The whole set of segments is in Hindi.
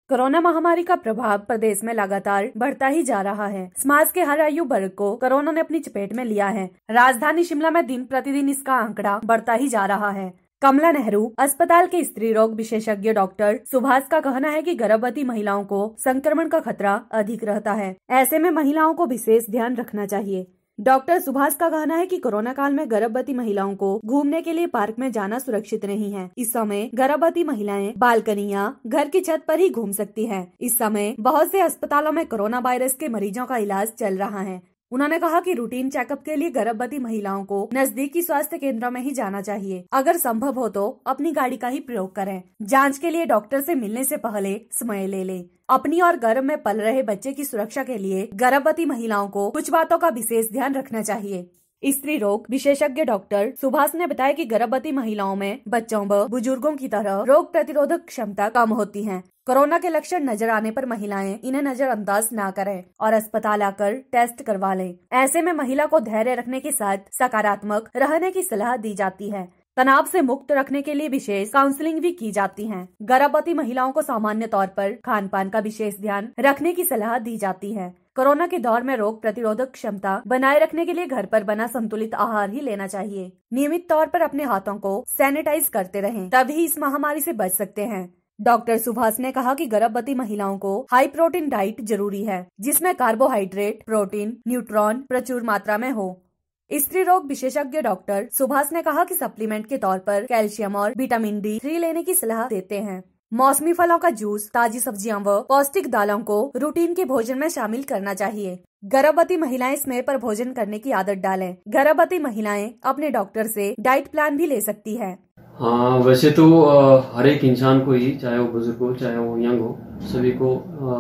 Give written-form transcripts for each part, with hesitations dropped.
कोरोना महामारी का प्रभाव प्रदेश में लगातार बढ़ता ही जा रहा है। समाज के हर आयु वर्ग को कोरोना ने अपनी चपेट में लिया है। राजधानी शिमला में दिन प्रतिदिन इसका आंकड़ा बढ़ता ही जा रहा है। कमला नेहरू अस्पताल के स्त्री रोग विशेषज्ञ डॉक्टर सुभाष का कहना है कि गर्भवती महिलाओं को संक्रमण का खतरा अधिक रहता है। ऐसे में महिलाओं को विशेष ध्यान रखना चाहिए। डॉक्टर सुभाष का कहना है कि कोरोना काल में गर्भवती महिलाओं को घूमने के लिए पार्क में जाना सुरक्षित नहीं है। इस समय गर्भवती महिलाएं बालकनी या घर की छत पर ही घूम सकती हैं। इस समय बहुत से अस्पतालों में कोरोना वायरस के मरीजों का इलाज चल रहा है। उन्होंने कहा कि रूटीन चेकअप के लिए गर्भवती महिलाओं को नजदीकी स्वास्थ्य केंद्रों में ही जाना चाहिए। अगर संभव हो तो अपनी गाड़ी का ही प्रयोग करें। जांच के लिए डॉक्टर से मिलने से पहले समय ले लें। अपनी और गर्भ में पल रहे बच्चे की सुरक्षा के लिए गर्भवती महिलाओं को कुछ बातों का विशेष ध्यान रखना चाहिए। स्त्री रोग विशेषज्ञ डॉक्टर सुभाष ने बताया कि गर्भवती महिलाओं में बच्चों व बुजुर्गों की तरह रोग प्रतिरोधक क्षमता कम होती है। कोरोना के लक्षण नजर आने पर महिलाएं इन्हें नजरअंदाज ना करें और अस्पताल आकर टेस्ट करवा लें। ऐसे में महिला को धैर्य रखने के साथ सकारात्मक रहने की सलाह दी जाती है। तनाव से मुक्त रखने के लिए विशेष काउंसलिंग भी की जाती है। गर्भवती महिलाओं को सामान्य तौर पर खान पान का विशेष ध्यान रखने की सलाह दी जाती है। कोरोना के दौर में रोग प्रतिरोधक क्षमता बनाए रखने के लिए घर पर बना संतुलित आहार ही लेना चाहिए। नियमित तौर पर अपने हाथों को सैनिटाइज करते रहें, तभी इस महामारी से बच सकते हैं। डॉक्टर सुभाष ने कहा कि गर्भवती महिलाओं को हाई प्रोटीन डाइट जरूरी है, जिसमें कार्बोहाइड्रेट, प्रोटीन, न्यूट्रॉन प्रचुर मात्रा में हो। स्त्री रोग विशेषज्ञ डॉक्टर सुभाष ने कहा कि सप्लीमेंट के तौर पर कैल्शियम और विटामिन D3 लेने की सलाह देते हैं। मौसमी फलों का जूस, ताजी सब्जियां व पौष्टिक दालों को रूटीन के भोजन में शामिल करना चाहिए। गर्भवती महिलाएं समय पर भोजन करने की आदत डालें। गर्भवती महिलाएं अपने डॉक्टर से डाइट प्लान भी ले सकती है। हाँ, वैसे तो हर एक इंसान को ही, चाहे वो बुजुर्ग हो चाहे वो यंग हो, सभी को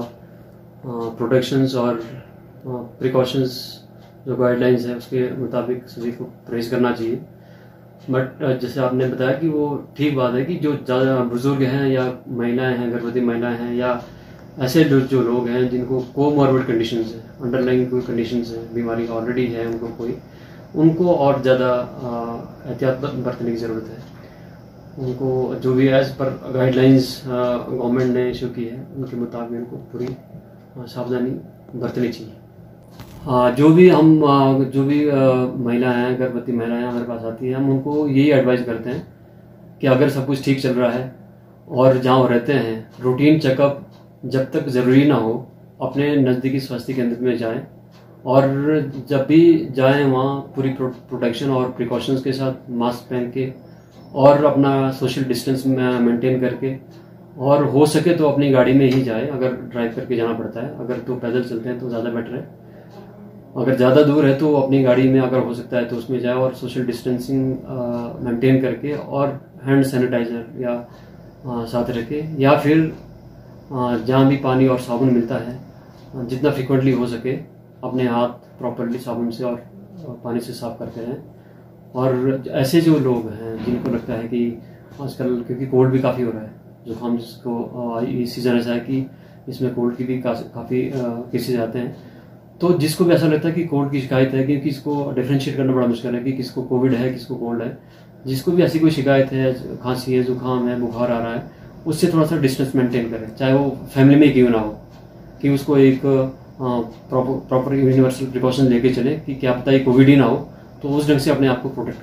प्रोटेक्शंस और प्रिकॉशंस जो गाइडलाइंस है उसके मुताबिक सभी को परहेज करना चाहिए। बट जैसे आपने बताया कि वो ठीक बात है कि जो ज़्यादा बुजुर्ग हैं या महिलाएं हैं, गर्भवती महिलाएं हैं या ऐसे जो लोग हैं जिनको कोमॉर्बिड कंडीशंस है, अंडरलाइंग कोई कंडीशंस है, बीमारी ऑलरेडी है उनको कोई, उनको और ज़्यादा एहतियात बरतने की ज़रूरत है। उनको जो भी एज पर गाइडलाइंस गवर्नमेंट ने इशू की है उनके मुताबिक उनको पूरी सावधानी बरतनी चाहिए। जो भी महिलाएं हैं, गर्भवती महिलाएं हमारे पास आती हैं, हम उनको यही एडवाइस करते हैं कि अगर सब कुछ ठीक चल रहा है और जहाँ वो रहते हैं रूटीन चेकअप जब तक ज़रूरी ना हो अपने नज़दीकी स्वास्थ्य केंद्र में जाएं, और जब भी जाएं वहाँ पूरी प्रोटेक्शन और प्रिकॉशंस के साथ मास्क पहन के और अपना सोशल डिस्टेंस मेंटेन करके, और हो सके तो अपनी गाड़ी में ही जाए। अगर ड्राइव करके जाना पड़ता है, अगर तो पैदल चलते हैं तो ज़्यादा बेटर है। अगर ज़्यादा दूर है तो अपनी गाड़ी में अगर हो सकता है तो उसमें जाए और सोशल डिस्टेंसिंग मेंटेन करके और हैंड सैनिटाइजर या साथ रखे, या फिर जहाँ भी पानी और साबुन मिलता है जितना फ्रिक्वेंटली हो सके अपने हाथ प्रॉपरली साबुन से और पानी से साफ करते रहें। और ऐसे जो लोग हैं जिनको लगता है कि आजकल क्योंकि कोल्ड भी काफ़ी हो रहा है, जुकाम जिसको ये सीज़न ऐसा है कि इसमें कोल्ड की भी काफ़ी केसेज आते हैं, तो जिसको भी ऐसा लगता है कि कोल्ड की शिकायत है, क्योंकि इसको डिफ्रेंशिएट करना बड़ा मुश्किल है कि किसको कोविड है किसको कोल्ड है, जिसको भी ऐसी कोई शिकायत है, खांसी है, जुकाम है, बुखार आ रहा है, उससे थोड़ा सा डिस्टेंस मेंटेन करें, चाहे वो फैमिली में क्यों ना हो, कि उसको एक प्रॉपर यूनिवर्सल प्रिकॉशन लेके चले कि क्या पता ये कोविड ही ना हो, तो उस ढंग से अपने आप को प्रोटेक्ट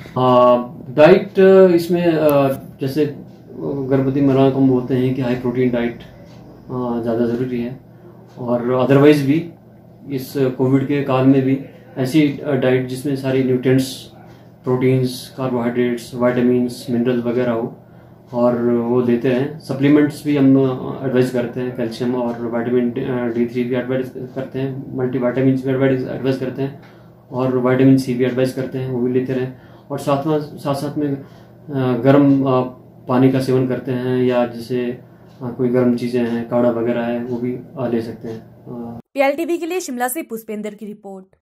करें। डाइट इसमें जैसे गर्भवती महिलाओं को हम बोलते हैं कि हाई प्रोटीन डाइट ज़्यादा ज़रूरी है, और अदरवाइज भी इस कोविड के काल में भी ऐसी डाइट जिसमें सारी nutrients, proteins, carbohydrates, vitamins, minerals वगैरह हो, और वो देते हैं। सप्लीमेंट्स भी हम एडवाइस करते हैं, कैल्शियम और विटामिन D3 भी एडवाइस करते हैं, मल्टीविटामिन्स भी एडवाइस करते हैं, और विटामिन C भी एडवाइस करते हैं, वो भी लेते रहें। और साथ में गर्म पानी का सेवन करते हैं, या जैसे कोई गर्म चीज़ें हैं, काढ़ा वगैरह है, वो भी ले सकते हैं। PLTV के लिए शिमला से पुष्पेंद्र की रिपोर्ट।